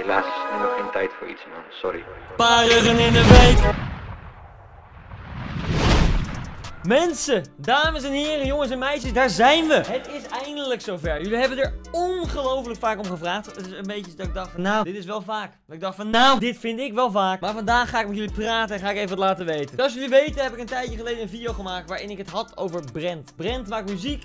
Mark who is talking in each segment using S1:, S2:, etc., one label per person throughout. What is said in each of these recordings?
S1: Helaas is er nu nog geen tijd voor iets, man. Sorry.
S2: Paar ruggen in de week. Mensen, dames en heren, jongens en meisjes, daar zijn we. Het is eindelijk zover. Jullie hebben er ongelooflijk vaak om gevraagd. Het is een beetje dat ik dacht van, nou, dit is wel vaak. Dat ik dacht van, nou, dit vind ik wel vaak. Maar vandaag ga ik met jullie praten en ga ik even wat laten weten. Zoals jullie weten heb ik een tijdje geleden een video gemaakt waarin ik het had over Brent. Brent maakt muziek.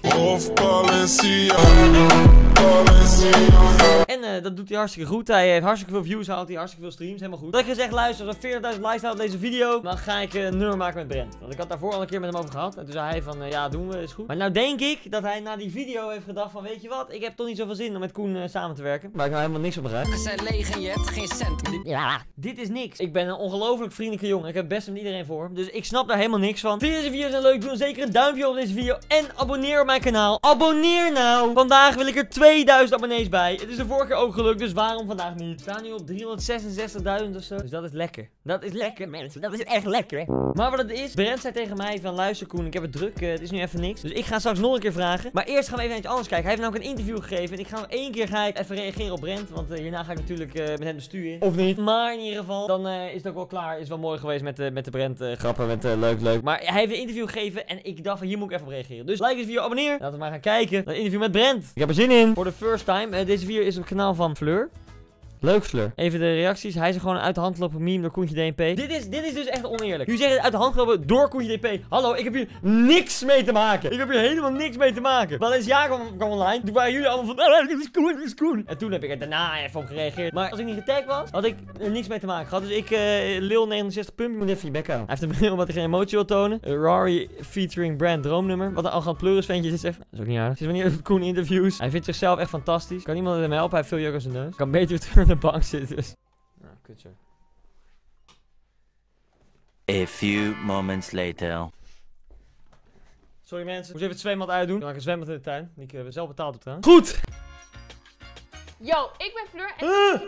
S2: En dat doet hij hartstikke goed. Hij heeft hartstikke veel views, haalt hij hartstikke veel streams, helemaal goed. Dat ik gezegd, luister, als er 40.000 likes staat op deze video, dan ga ik een nummer maken met Brent. Want ik had daarvoor al een keer met hem over gehad. En toen zei hij van, ja, doen we, is goed. Maar nou denk ik dat hij na die video heeft gedacht van, weet je wat, ik heb toch niet zoveel zin om met Koen samen te werken. Waar ik nou helemaal niks van begrijp.
S3: Ze zijn leeg en je hebt geen cent.
S2: Ja, dit is niks. Ik ben een ongelooflijk vriendelijke jongen. Ik heb best met iedereen voor. Dus ik snap daar helemaal niks van. Vind je deze video's nou leuk? Doe dan zeker een duimpje op deze video. En abonneer op mijn kanaal. Abonneer nou. Vandaag wil ik er 2000 abonnees bij. Het is de vorige keer ook gelukt, dus waarom vandaag niet? We staan nu op 366.000 of zo. Dus dat is lekker. Dat is lekker, mensen. Dat is echt lekker. Maar wat het is, Brent zei tegen mij van, luister Koen, ik heb het druk. Het is nu even niks. Dus ik ga straks nog een keer vragen. Maar eerst gaan we even naar iets anders kijken. Hij heeft namelijk een interview gegeven. En ik ga nog één keer even reageren op Brent. Want hierna ga ik natuurlijk met hem de stuur in. Of niet. Maar in ieder geval, dan is het ook wel klaar. Is wel mooi geweest met de Brent grappen. Met leuk. Maar hij heeft een interview gegeven. En ik dacht van, hier moet ik even op reageren. Dus like deze video, abonneer. Laten we maar gaan kijken naar het interview met Brent. Ik heb er zin in. Voor de first time. Deze video is op het kanaal van Fleur. Leuk Fleur. Even de reacties. Hij is gewoon uit de hand gelopen meme door Koentje DNP. Dit is dus echt oneerlijk. Jullie zeggen uit de hand gelopen door Koentje DNP. Hallo, ik heb hier niks mee te maken. Ik heb hier helemaal niks mee te maken. Maar eens jaar kwam online. Toen waren jullie allemaal van, dit is Koen. En toen heb ik er daarna even op gereageerd. Maar als ik niet getagd was, had ik er niks mee te maken gehad. Dus ik, Lil 69 Pump, je moet even je bek houden. Hij heeft een bril omdat hij geen emotie wil tonen. Rari featuring Brand droomnummer. Wat een arrogant pleuris ventje is echt. Dat is ook niet aardig. Sinds wanneer doet Koen interviews? Hij vindt zichzelf echt fantastisch. Kan iemand hem helpen? Hij heeft veel juk aan zijn neus. Kan beter terug aan de bank zitten. Dus. Nou, kut zo.
S4: A few moments later.
S2: Sorry mensen, ik moest even het zwembad uitdoen. Dan maak ik een zwembad in de tuin. Die ik zelf betaald heb trouwens. Goed!
S5: Yo, ik ben Fleur en...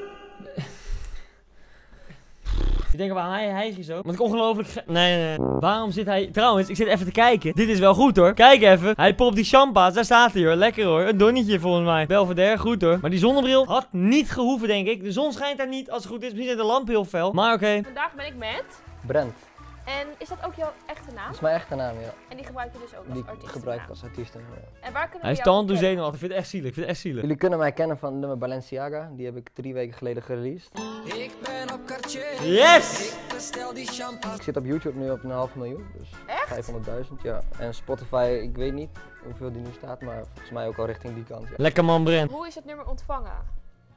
S2: Ik denk waar hij is zo. Want ik ongelooflijk... Nee. Waarom zit hij... Trouwens, ik zit even te kijken. Dit is wel goed hoor. Kijk even. Hij popt die champa's. Daar staat hij hoor. Lekker hoor. Een donnetje volgens mij. Belvedere. Goed hoor. Maar die zonnebril had niet gehoeven denk ik. De zon schijnt daar niet. Als het goed is. Misschien is de lamp heel fel. Maar oké.
S5: Vandaag ben ik met...
S6: Brent.
S5: En is dat ook jouw echte naam?
S6: Dat is mijn echte naam, ja.
S5: En die gebruik je dus ook als
S6: Die
S5: artiest?
S6: gebruik ik als artiest. Ja.
S5: En waar kunnen
S2: Hij is
S5: we jou
S2: tand door
S5: kennen?
S2: zenuwachtig. Ik vind het echt zielig. Ik vind het echt zielig.
S6: Jullie kunnen mij kennen van het nummer Balenciaga. Die heb ik 3 weken geleden gereleased.
S3: Ik ben op Cartier.
S2: Yes!
S3: Ik bestel die champagne.
S6: Ik zit op YouTube nu op een 500.000. Dus
S5: Echt?
S6: 500.000, ja. En Spotify, ik weet niet hoeveel die nu staat. Maar volgens mij ook al richting die kant. Ja.
S2: Lekker man Brent.
S5: Hoe is het nummer ontvangen?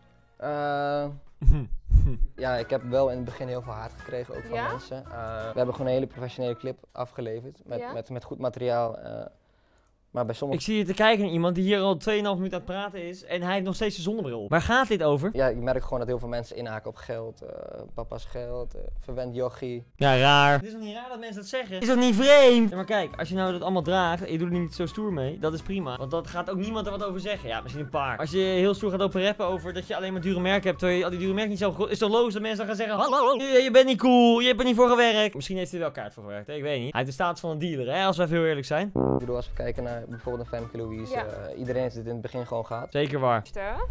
S6: Ja, ik heb wel in het begin heel veel haat gekregen ook van
S5: Ja?
S6: mensen. We hebben gewoon een hele professionele clip afgeleverd.
S5: Ja?
S6: Met goed materiaal. Maar bij
S2: Ik
S6: sommigen...
S2: zie je te kijken naar iemand die hier al 2,5 minuten aan het praten is. En hij heeft nog steeds zijn zonnebril op. Waar gaat dit over?
S6: Ja, ik merk gewoon dat heel veel mensen inhaken op geld. Papa's geld, verwend jochie.
S2: Ja, raar. Het is toch niet raar dat mensen dat zeggen? Is dat niet vreemd? Ja, maar kijk, als je nou dat allemaal draagt en je doet er niet zo stoer mee, dat is prima. Want dat gaat ook niemand er wat over zeggen. Ja, misschien een paar. Als je heel stoer gaat open rappen over dat je alleen maar dure merken hebt, terwijl je al die dure merken niet zo goed, is toch logisch dat mensen dan gaan zeggen, hallo, je bent niet cool, je hebt er niet voor gewerkt. Misschien heeft hij er wel kaart voor gewerkt, hè? Ik weet niet. Hij heeft de status van een dealer, hè? Als we even heel eerlijk zijn.
S6: Ik bedoel, als we kijken naar bijvoorbeeld een Femke Louise,
S5: Ja.
S6: iedereen heeft het in het begin gewoon gehad.
S2: Zeker waar.
S5: Stel,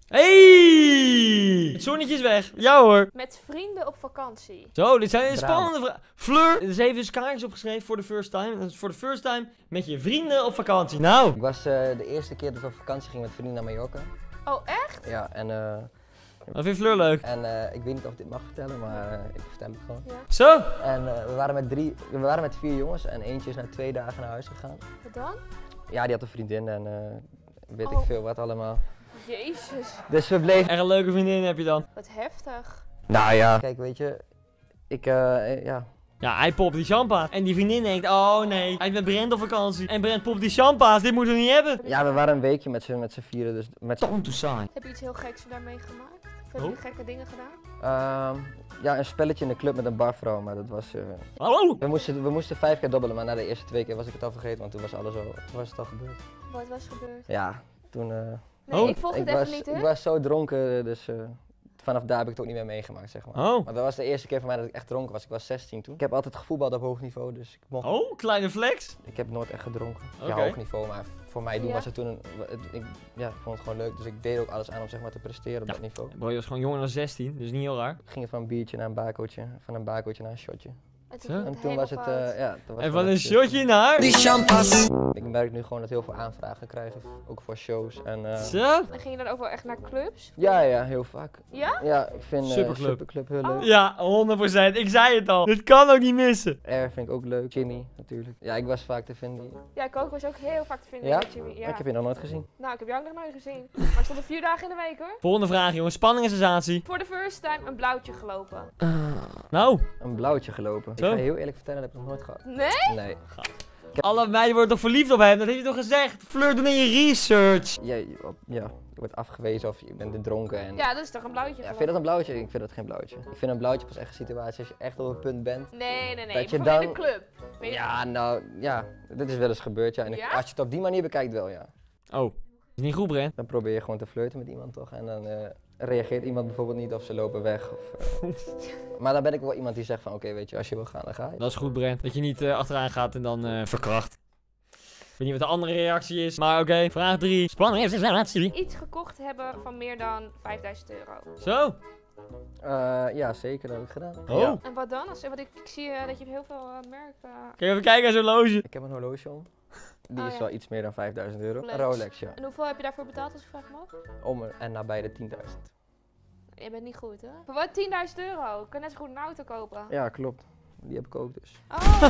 S2: Hey! Het zonnetje is weg. Ja hoor.
S5: met vrienden op vakantie.
S2: Zo, dit zijn
S6: Drama.
S2: spannende vragen. Fleur, ze heeft dus kaartjes opgeschreven voor de first time. Dat is voor de first time met je vrienden op vakantie. Nou.
S6: Ik was de eerste keer dat we op vakantie gingen met vrienden naar Mallorca.
S5: Oh, echt?
S6: Ja,
S2: Dat vindt Fleur leuk.
S6: ik weet niet of ik dit mag vertellen, maar ik vertel het gewoon.
S5: Ja.
S2: Zo.
S6: En we waren met 4 jongens en eentje is na 2 dagen naar huis gegaan.
S5: Wat dan?
S6: Ja, die had een vriendin en weet ik
S5: Oh.
S6: veel wat allemaal.
S5: Jezus,
S6: Dus we bleven...
S2: Echt een leuke vriendin heb je dan.
S5: wat heftig.
S6: Nou ja. Kijk, weet je, ja.
S2: Ja, hij popt die champagne. En die vriendin denkt, oh nee, hij is met Brent op vakantie. En Brent popt die champagne, dit moeten we niet hebben.
S6: Ja, we waren een weekje met z'n vieren, dus met z'n...
S2: Tom to sign.
S5: Heb je iets heel geks daarmee gemaakt? Of hebben
S2: Oh.
S5: jullie gekke dingen gedaan?
S6: Ja, een spelletje in de club met een barvrouw, maar dat was...
S2: Hallo.
S6: We moesten 5 keer dobbelen, maar na de eerste 2 keer was ik het al vergeten, want toen was het al gebeurd.
S5: Wat was gebeurd?
S6: Ja, toen...
S5: Nee,
S2: Oh.
S5: ik volg het even niet,
S6: ik
S5: hè?
S6: was zo dronken, dus vanaf daar heb ik het ook niet meer meegemaakt, zeg maar.
S2: Oh.
S6: Maar dat was de eerste keer voor mij dat ik echt dronken was. Ik was 16 toen. Ik heb altijd gevoetbald op hoog niveau, dus ik mocht...
S2: Oh, kleine flex.
S6: Ik heb nooit echt gedronken. Ja,
S2: Oké.
S6: hoog niveau, maar voor mij doen
S5: Ja.
S6: was het toen ik vond het gewoon leuk. Dus ik deed ook alles aan om zeg maar te presteren op
S2: Ja.
S6: dat niveau.
S2: Bro, je was gewoon jonger dan 16, dus niet heel raar.
S6: Ik ging van een biertje naar een bakootje, van een bakootje naar een shotje.
S5: En
S2: Zo.
S5: toen,
S6: En toen was het, ja... Toen was
S2: En
S6: het
S2: van
S6: wel
S2: een
S6: echt
S2: shotje naar...
S3: Die champas.
S6: Ik merk nu gewoon dat heel veel aanvragen krijgen, ook voor shows. En,
S2: Zo.
S5: En ging je dan ook wel echt naar clubs?
S6: ja, heel vaak.
S5: Ja?
S6: Ja, ik vind
S2: Superclub.
S6: Superclub heel leuk.
S2: Ja, 100%. Ik zei het al. Dit kan ook niet missen.
S6: Air vind ik ook leuk. Ginny natuurlijk. Ja, ik was vaak te vinden.
S5: Ja, ik ook was ook heel vaak te vinden
S6: Ja?
S5: met Jimmy. Ja.
S6: Ik heb je nog nooit gezien.
S5: Nou, ik heb jou ook nog nooit gezien. Maar ik stond er 4 dagen in de week hoor.
S2: Volgende vraag, jongens. Spanning en sensatie.
S5: Voor de first time een blauwtje gelopen.
S2: Nou,
S6: Een blauwtje gelopen.
S2: Zo.
S6: Ik ga je heel eerlijk vertellen, dat heb ik nog nooit gehad.
S5: Nee?
S6: Nee.
S2: alle meiden worden toch verliefd op hem? Dat heeft hij toch gezegd? Fleur, doe in je research.
S6: Je wordt afgewezen of je bent dronken. En...
S5: Ja, dat is toch een blauwtje
S6: Ja, vind je
S5: gelopen?
S6: dat een blauwtje? Ik vind dat geen blauwtje. Ik vind een blauwtje pas echt een situatie als je echt op een punt bent.
S5: Nee.
S6: Dat je
S5: Bijvoorbeeld in
S6: dan-
S5: de club. Weet je-
S6: Ja, nou, ja, dit is wel eens gebeurd, ja. En
S5: Ja?
S6: als je het op die manier bekijkt wel, ja.
S2: Oh, is niet goed, Brent.
S6: Dan probeer je gewoon te flirten met iemand toch en dan reageert iemand bijvoorbeeld niet of ze lopen weg. Maar dan ben ik wel iemand die zegt van oké, weet je, als je wil gaan, dan ga je.
S2: Dat is goed, Brent. Dat je niet achteraan gaat en dan verkracht. Ik weet niet wat de andere reactie is, maar oké. Vraag 3. Spanning en sensatie.
S5: Iets gekocht hebben van meer dan 5000 euro.
S2: Zo.
S6: Ja, zeker, dat heb ik gedaan.
S2: Oh.
S6: Ja.
S5: En wat dan? Want ik zie dat je heel veel merken...
S2: Kun je even kijken naar zo'n loge?
S6: Ik heb een horloge om. Die
S5: Oh,
S6: is
S5: ja.
S6: wel iets meer dan 5000 euro.
S5: Rolex.
S6: Een Rolex, ja.
S5: En hoeveel heb je daarvoor betaald als ik vraag mag?
S6: En nabij de 10.000.
S5: Je bent niet goed, hè? Voor wat? 10.000 euro? Ik kan net zo goed een auto kopen.
S6: Ja, klopt. Die heb ik ook dus.
S5: Oh!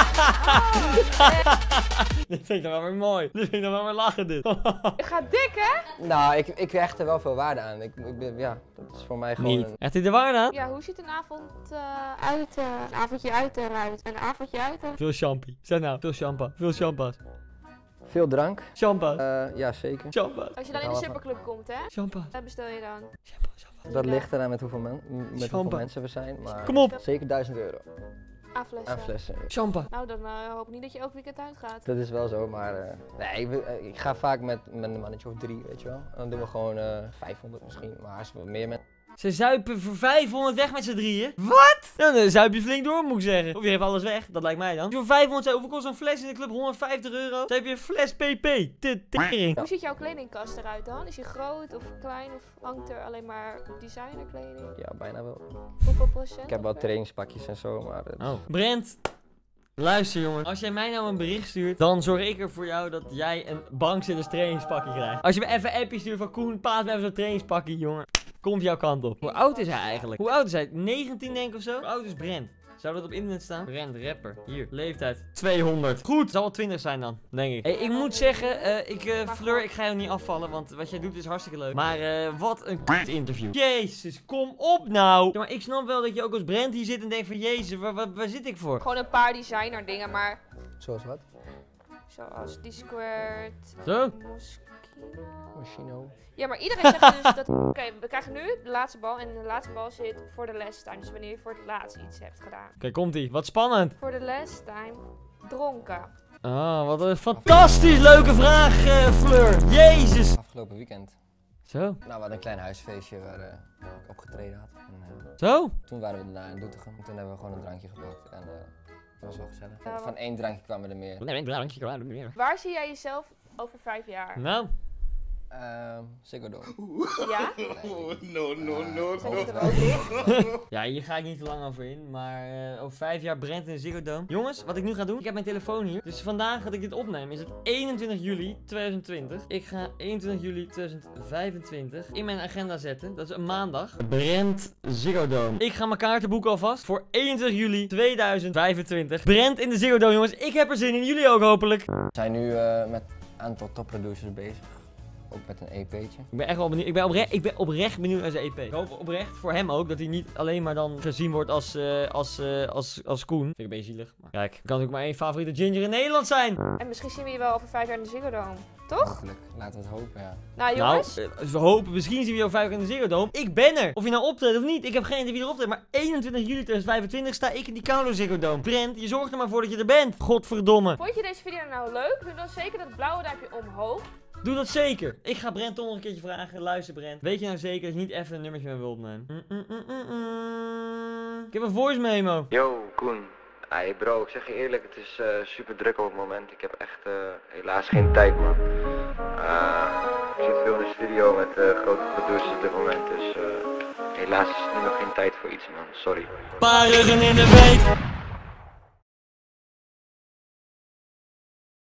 S2: Dit vind ik dan wel weer mooi. Dit vind ik dan wel weer lachen, dit.
S5: Je gaat dik, hè?
S6: Nou, ik hecht er wel veel waarde aan. Ja, dat is voor mij gewoon
S2: Niet.
S6: een...
S2: Echt hij de waarde aan?
S5: Ja, hoe ziet een avond uit? Een avondje uit eruit. Een avondje uit
S2: Veel champie. Zeg nou, veel champa. Veel champas.
S6: Veel drank.
S2: Champas.
S6: Ja, zeker.
S2: Champas.
S5: Als je dan in de superclub komt, hè?
S2: Champas.
S5: Wat bestel je dan?
S6: Dat ligt eraan met hoeveel, hoeveel
S2: Champa.
S6: mensen we zijn. Maar
S2: Kom op.
S6: zeker 1000 euro
S5: A-flessen.
S6: aan flessen.
S2: Champa.
S5: Nou, dan hoop ik niet dat je elk weekend uitgaat.
S6: Dat is wel zo, maar nee, ik ga vaak met een mannetje of 3, weet je wel. En dan doen we gewoon 500 misschien, maar als we meer met...
S2: Ze zuipen voor 500 weg met z'n drieën. Wat? Dan zuip je flink door, moet ik zeggen. Of je geeft alles weg, dat lijkt mij dan. Als je voor 500 zuipt, hoeveel kost een fles in de club? 150 euro. Dan heb je een fles PP. Tering.
S5: Hoe ziet jouw kledingkast eruit dan? Is die groot of klein of hangt er alleen maar designerkleding?
S6: Ja, bijna wel.
S5: Hoeveel procent?
S6: Ik heb wel
S5: ongeveer?
S6: trainingspakjes en zo, maar...
S2: Oh. Brent. Luister jongen, als jij mij nou een bericht stuurt, dan zorg ik er voor jou dat jij een bankzitters trainingspakje krijgt. Als je me even een appje stuurt van Koen, paas me even zo'n trainingspakje, jongen. Komt jouw kant op. Hoe oud is hij eigenlijk? Hoe oud is hij? 19 denk ik of zo? Hoe oud is Brent? Zou dat op internet staan? Brent, rapper. Hier, leeftijd 200. Goed, zal wel 20 zijn dan, denk ik. Hey, ik moet zeggen, Fleur, ik ga jou niet afvallen, want wat jij doet is hartstikke leuk. Maar wat een kut interview. Jezus, kom op nou. Ja, maar ik snap wel dat je ook als Brent hier zit en denkt van, jezus, waar zit ik voor?
S5: Gewoon een paar designer dingen, maar
S6: Zoals wat?
S5: zoals D-Squared,
S2: Zo?
S5: Moschino.
S6: Machino.
S5: Ja, maar iedereen zegt dus dat... Oké, we krijgen nu de laatste bal en de laatste bal zit voor de last time. Dus wanneer je voor het laatst iets hebt gedaan.
S2: Oké, komt-ie. Wat spannend.
S5: Voor de last time dronken.
S2: Ah, wat een fantastisch leuke vraag, Fleur. Jezus.
S6: Afgelopen weekend.
S2: Zo.
S6: Nou, we hadden een klein huisfeestje waar ik opgetreden had. En,
S2: Zo?
S6: toen waren we daarna in Doetinchem. En toen hebben we gewoon een drankje gepakt. En dat was wel gezellig.
S5: Ja,
S6: Van 1 drankje kwamen er meer.
S5: Waar zie jij jezelf over 5 jaar?
S2: Nou,
S6: Ziggo Dome.
S5: Ja?
S6: No.
S5: Zet je er ook in?
S2: ja, hier ga ik niet te lang over in. Maar over 5 jaar Brent in de Ziggo Dome. Jongens, wat ik nu ga doen. Ik heb mijn telefoon hier. Dus vandaag dat ik dit opneem is het 21 juli 2020. Ik ga 21 juli 2025 in mijn agenda zetten. Dat is een maandag. Brent Ziggo Dome. Ik ga mijn kaarten boeken alvast voor 21 juli 2025. Brent in de Ziggo Dome, jongens. Ik heb er zin in. Jullie ook hopelijk.
S6: We zijn nu met een aantal topproducers bezig. Ook met een EP'tje.
S2: Ik ben echt wel benieuwd. Ik ben oprecht benieuwd naar zijn EP. Ik hoop oprecht voor hem ook dat hij niet alleen maar dan gezien wordt als Koen. Vind ik een beetje zielig. Maar kijk, kan natuurlijk maar één favoriete ginger in Nederland zijn.
S5: En misschien zien we je wel over 5 jaar in de Ziggo Dome. Toch?
S6: Hopelijk. Laten we het hopen, ja.
S5: Nou jongens.
S2: Nou, we hopen, misschien zien we jou 5 jaar in de Ziggo Dome. Ik ben er. Of je nou optreedt of niet. Ik heb geen idee wie er optreedt. Maar 21 juli 2025 sta ik in die koude Ziggo Dome. Brent, je zorgt er maar voor dat je er bent. Godverdomme.
S5: Vond je deze video nou leuk? Doe dan zeker dat blauwe duimpje omhoog.
S2: Doe dat zeker. Ik ga Brent toch nog een keertje vragen. Luister Brent. Weet je nou zeker dat je niet even een nummertje met me wilt nemen? Ik heb een voice memo.
S1: Yo, Koen. Hey bro, ik zeg je eerlijk, het is super druk op het moment. Ik heb echt helaas geen tijd, man. Ik zit veel in de studio met grote producers op dit moment, dus helaas is er nu nog geen tijd voor iets, man. Sorry.
S2: Paar ruggen in de week.